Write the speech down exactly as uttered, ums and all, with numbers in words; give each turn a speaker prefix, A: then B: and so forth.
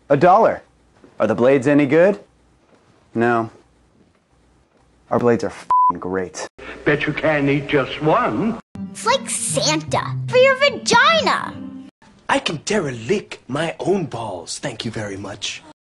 A: A dollar. Are the blades any good? No. Our blades are f***ing great.
B: Bet you can't eat just one.
C: It's like Santa for your vagina.
D: I can derelict my own balls, thank you very much.